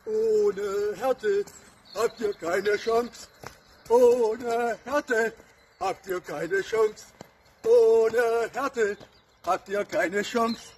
Ohne Härte habt ihr keine Chance. Ohne Härte habt ihr keine Chance. Ohne Härte habt ihr keine Chance.